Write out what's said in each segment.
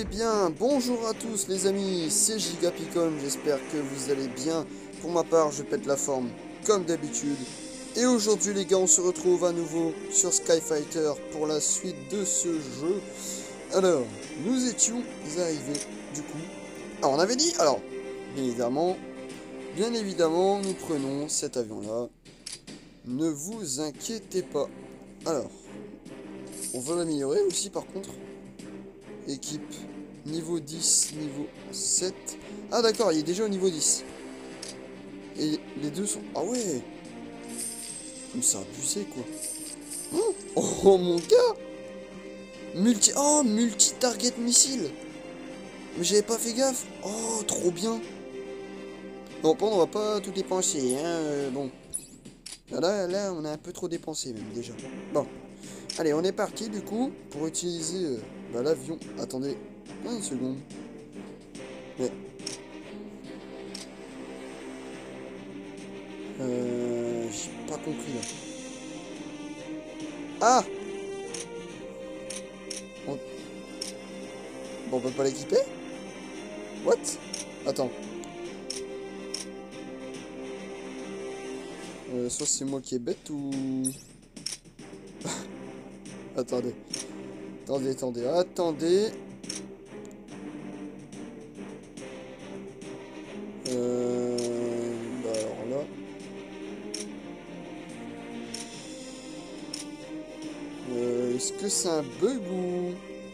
bien, bonjour à tous les amis, c'est Gigapicon, j'espère que vous allez bien. Pour ma part, je pète la forme, comme d'habitude. Et aujourd'hui les gars, on se retrouve à nouveau sur Skyfighter pour la suite de ce jeu. Alors, nous étions arrivés, du coup... Alors, on avait dit... Alors, bien évidemment, nous prenons cet avion-là. Ne vous inquiétez pas. Alors, on veut l'améliorer aussi par contre. Équipe, niveau 10, niveau 7. Ah d'accord, il est déjà au niveau 10. Et les deux sont... Ah ouais. Comme ça, abusé quoi. Oh mon gars. Oh, multi-target missile. Mais j'avais pas fait gaffe. Oh, trop bien. Bon, on va pas tout dépenser, hein. Bon. Là, on a un peu trop dépensé même déjà. Bon. Allez, on est parti du coup pour utiliser l'avion. Attendez, une seconde. Mais... j'ai pas compris là. Ah Bon, on peut pas l'équiper? What? Attends. Soit c'est moi qui est bête ou... Attendez. Attendez. Alors là... est-ce que c'est un bug ou...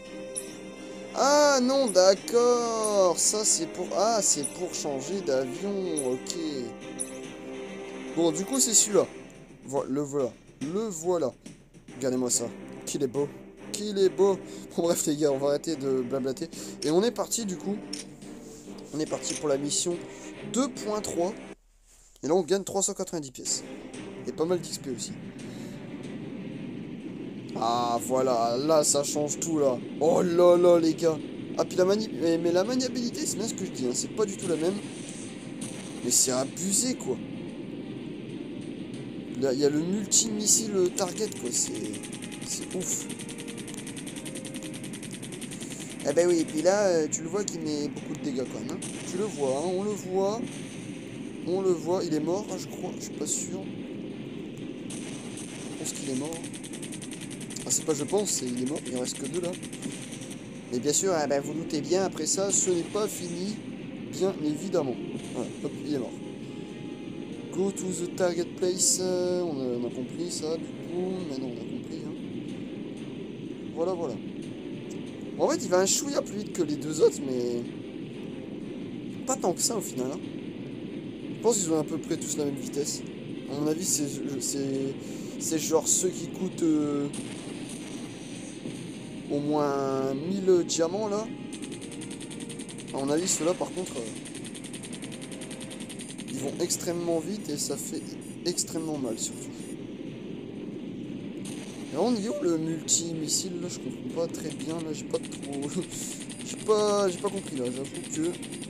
Ah non, d'accord. Ça c'est pour... Ah, c'est pour changer d'avion. Ok. Bon, du coup c'est celui-là. Le voilà. Regardez-moi ça. Qu'il est beau. Bon bref les gars, on va arrêter de blablater. Et on est parti du coup. On est parti pour la mission 2.3. Et là on gagne 390 pièces. Et pas mal d'XP aussi. Ah voilà, là ça change tout là. Oh là là les gars. Ah puis mais la maniabilité, c'est bien ce que je dis, hein. C'est pas du tout la même. Mais c'est abusé quoi. Là il y a le multi-missile target quoi. C'est ouf. Eh ben oui, et puis là, tu le vois qu'il met beaucoup de dégâts quand même. Hein. Tu le vois, hein, on le voit. On le voit, il est mort, hein, je crois, je suis pas sûr. Je pense qu'il est mort. Ah, c'est pas je pense, c'est il est mort, il en reste que deux là. Et bien sûr, eh ben, vous doutez bien, après ça, ce n'est pas fini, bien évidemment. Voilà, hop, il est mort. Go to the target place, on a compris ça, du coup, maintenant on a compris. Hein. Voilà. En fait, il va un chouïa plus vite que les deux autres, mais... Pas tant que ça, au final. Hein. Je pense qu'ils ont à peu près tous la même vitesse. À mon avis, c'est genre ceux qui coûtent... au moins 1000 diamants, là. À mon avis, ceux-là, par contre... ils vont extrêmement vite et ça fait extrêmement mal, surtout. Alors, on y est où le multi-missile là? Je comprends pas très bien là, j'ai pas trop... j'ai pas compris là, j'avoue que...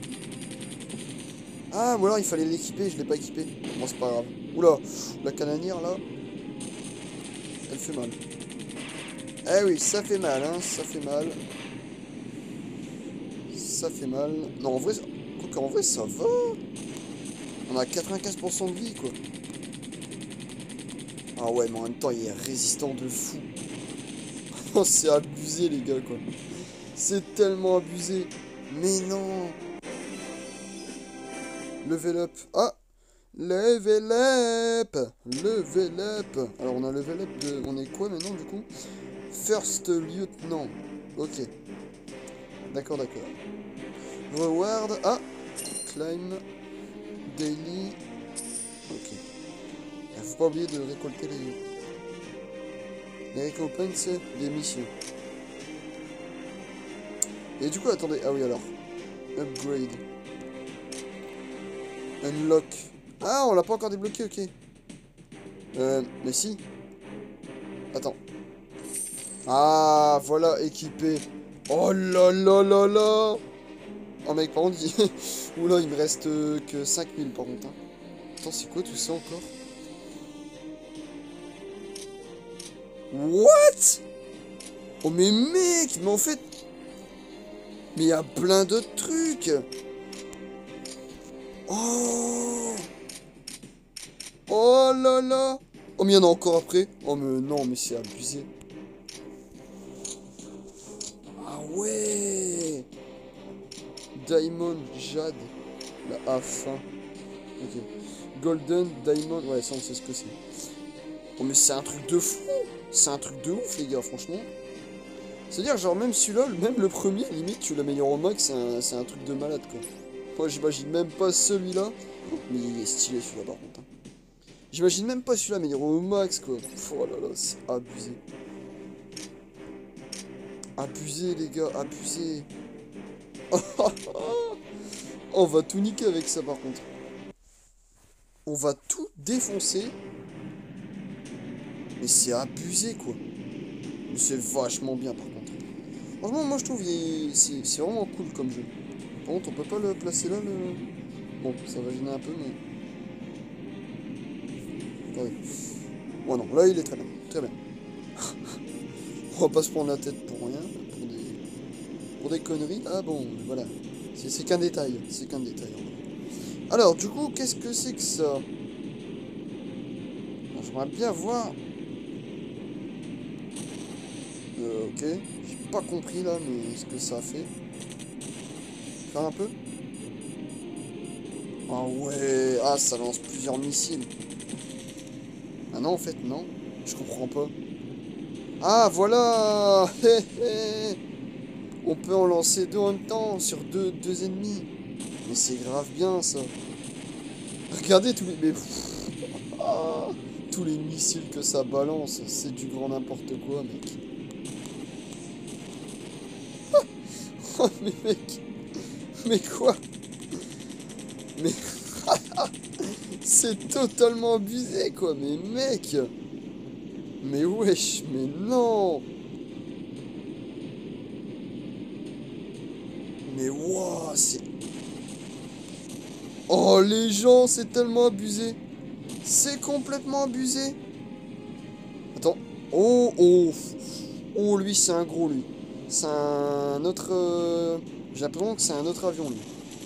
Ah, ou alors il fallait l'équiper, je l'ai pas équipé. Bon, c'est pas grave. Oula, la canonnière là, elle fait mal. Eh oui, ça fait mal, hein, ça fait mal. Ça fait mal. Non, en vrai, en vrai ça va. On a 95% de vie quoi. Ah ouais, mais en même temps, il est résistant de fou. Oh, c'est abusé, les gars, quoi. C'est tellement abusé. Mais non. Level up. Ah, level up. Level up. Alors, on a level up de... On est quoi, maintenant, du coup? First lieutenant. Ok. D'accord. Reward. Ah. Climb. Daily. Ok. Faut pas oublier de récolter les récompenses des missions. Et du coup, attendez. Ah oui, alors. Upgrade. Unlock. Ah, on l'a pas encore débloqué, ok. Mais si. Attends. Ah, voilà, équipé. Oh là là là là. Oh mec, par contre, oula, il me reste que 5000 par contre. Hein. Attends, c'est quoi tout ça encore? What? Oh mais mec, mais en fait... Mais il y a plein d'autres trucs. Oh. Oh là là. Oh, mais il y en a encore après. Oh, mais non, mais c'est abusé. Ah ouais. Diamond, jade. La A-fin. Ok. Golden, diamond. Ouais, ça, on sait ce que c'est. Oh, mais c'est un truc de fou. C'est un truc de ouf, les gars, franchement. C'est-à-dire, genre, même celui-là, même le premier, limite, tu l'améliores au max, c'est un truc de malade, quoi. Moi, j'imagine même pas celui-là. Mais il est stylé, celui-là, par contre. Hein. J'imagine même pas celui-là amélioré au max, quoi. Oh là là, c'est abusé. Abusé, les gars, abusé. On va tout niquer avec ça, par contre. On va tout défoncer. Mais c'est abusé, quoi. Mais c'est vachement bien, par contre. Franchement, moi, je trouve c'est vraiment cool comme jeu. Par contre, on peut pas le placer là, le... Bon, ça va gêner un peu, mais... Ouais. Bon, non, là, il est très bien. Très bien. On va pas se prendre la tête pour rien, pour des conneries. Ah bon, voilà. C'est qu'un détail. C'est qu'un détail. Alors, du coup, qu'est-ce que c'est que ça? J'aimerais bien voir... ok. J'ai pas compris, là, mais ce que ça a fait. Faire un peu. Ah ouais. Ah, ça lance plusieurs missiles. Ah non, en fait, non. Je comprends pas. Ah, voilà. On peut en lancer deux en même temps sur deux ennemis. Mais c'est grave bien, ça. Regardez tous les... Mais... Ah, tous les missiles que ça balance. C'est du grand n'importe quoi, mec. Oh, mais mec. Mais quoi? Mais... c'est totalement abusé, quoi. Mais mec. Mais wesh, mais non. Mais waouh, c'est... Oh, les gens, c'est tellement abusé. C'est complètement abusé. Attends. Oh, oh. Oh, lui, c'est un gros, lui. C'est un autre... J'ai l'impression que c'est un autre avion, lui.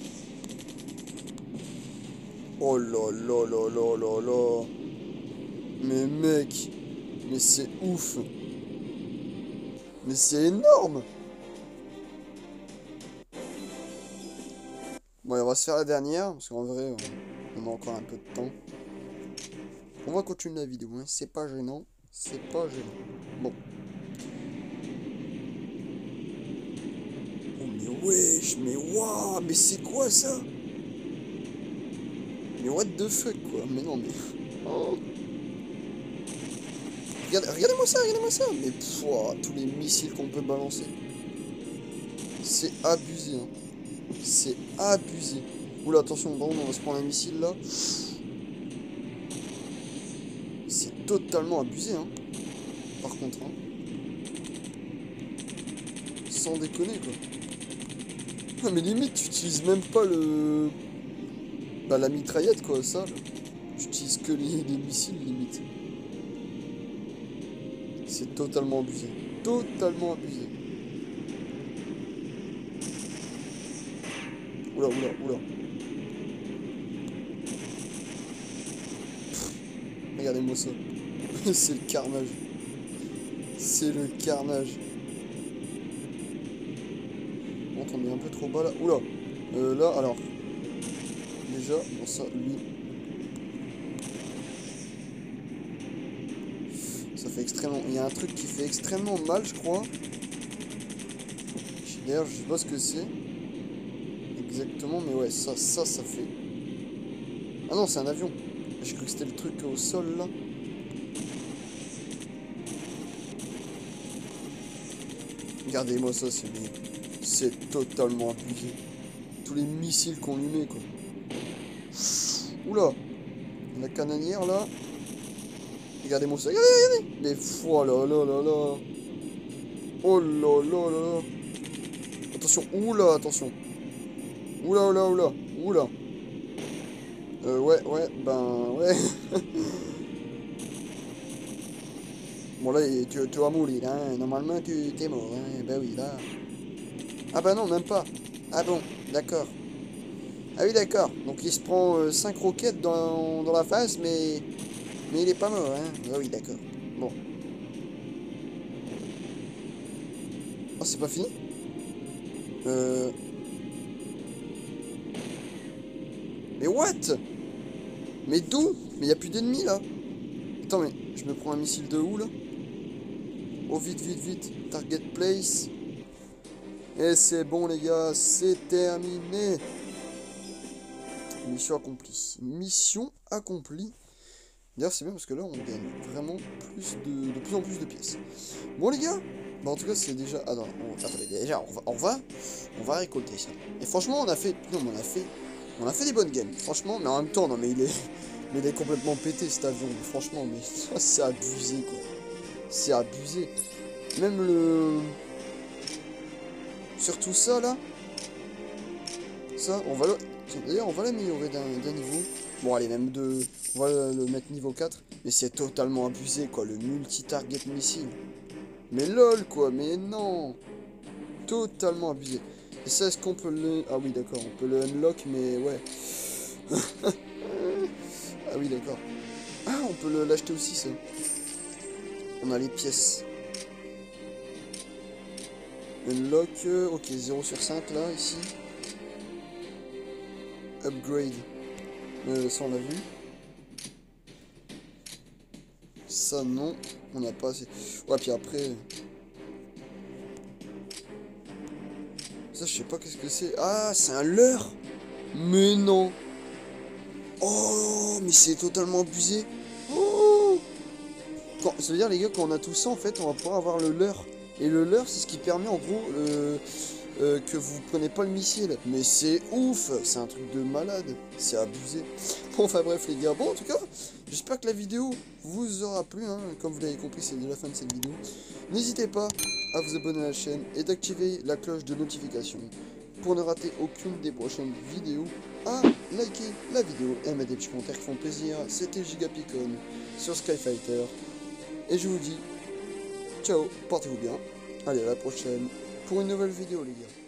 Oh là là là là là là. Mais mec. Mais c'est ouf. Mais c'est énorme. Bon, on va se faire la dernière, parce qu'en vrai, on a encore un peu de temps. On va continuer la vidéo, hein. C'est pas gênant. C'est pas gênant. Bon. Oh, mais wesh, mais waouh, mais c'est quoi ça? Mais what the fuck, quoi? Mais non, mais... Oh. Regardez-moi ça, regardez-moi ça. Mais pouah, tous les missiles qu'on peut balancer. C'est abusé, hein. C'est abusé. Oula, attention, bon, on va se prendre un missile, là. C'est totalement abusé, hein. Par contre, hein. Sans déconner, quoi. Ah, mais limite, tu utilises même pas le... Bah, la mitraillette, quoi, ça, là. Tu utilises que les missiles, limite. C'est totalement abusé. Totalement abusé. Oula, oula, oula. Regardez-moi ça. C'est le carnage. C'est le carnage. Bon, on est un peu trop bas là. Oula. Là, alors. Déjà, bon, ça, lui. Ça fait extrêmement... Il y a un truc qui fait extrêmement mal, je crois. D'ailleurs, je sais pas ce que c'est. Exactement, mais ouais, ça fait... Ah non, c'est un avion. J'ai cru que c'était le truc au sol, là. Regardez-moi ça, c'est totalement abusé. Tous les missiles qu'on lui met, quoi. Oula. La canonnière, là. Regardez-moi ça. Regardez, regardez. Mais oh là là là là. Oh là là là là. Attention, oula, attention. Oula, oula, oula. Oula. Ouais, ben, ouais. Bon, là, tu vas mourir, hein. Normalement, tu t'es mort, hein. Ben oui, là. Ah bah non, même pas. Ah bon, d'accord. Ah oui, d'accord. Donc il se prend 5 roquettes dans la face, mais il est pas mort, hein. Ah oui, d'accord. Bon. Oh, c'est pas fini? Euh... Mais what? Mais d'où? Mais y a plus d'ennemis, là. Attends, mais je me prends un missile de où, là? Oh, vite, vite, vite. Target place. Et c'est bon, les gars. C'est terminé. Mission accomplie. Mission accomplie. D'ailleurs, c'est bien parce que là, on gagne vraiment de plus en plus de pièces. Bon, les gars, bah, en tout cas, c'est déjà... Ah non, attendez, déjà, on va récolter ça. Et franchement, on a fait... Non, mais on a fait des bonnes games. Franchement, mais en même temps, non, mais mais il est complètement pété, cet avion. Mais franchement, mais c'est abusé, quoi. C'est abusé. Même le... Surtout ça, là. Ça, on va le... D'ailleurs, on va l'améliorer d'un niveau. Bon, allez, même de... On va le mettre niveau 4. Mais c'est totalement abusé, quoi. Le multi-target missile. Mais lol, quoi. Mais non. Totalement abusé. Et ça, est-ce qu'on peut le... Ah oui, d'accord. On peut le unlock, mais ouais. Ah oui, d'accord. Ah, on peut l'acheter aussi, ça. On a les pièces. Unlock. Ok, 0 sur 5, là, ici. Upgrade. Ça, on l'a vu. Ça, non. On n'a pas assez. Ouais, puis après... Ça, je sais pas qu'est-ce que c'est. Ah, c'est un leurre. Mais non. Oh, mais c'est totalement abusé. Oh. Ça veut dire, les gars, quand on a tout ça, en fait, on va pouvoir avoir le leurre. Et le leurre, c'est ce qui permet, en gros, que vous prenez pas le missile. Mais c'est ouf. C'est un truc de malade. C'est abusé. Bon, enfin bref, les gars. Bon, en tout cas, j'espère que la vidéo vous aura plu. Hein. Comme vous l'avez compris, c'est déjà la fin de cette vidéo. N'hésitez pas à vous abonner à la chaîne et d'activer la cloche de notification pour ne rater aucune des prochaines vidéos, à liker la vidéo et à mettre des petits commentaires qui font plaisir. C'était Gigapicon sur Skyfighter. Et je vous dis ciao, portez-vous bien. Allez, à la prochaine pour une nouvelle vidéo, les gars.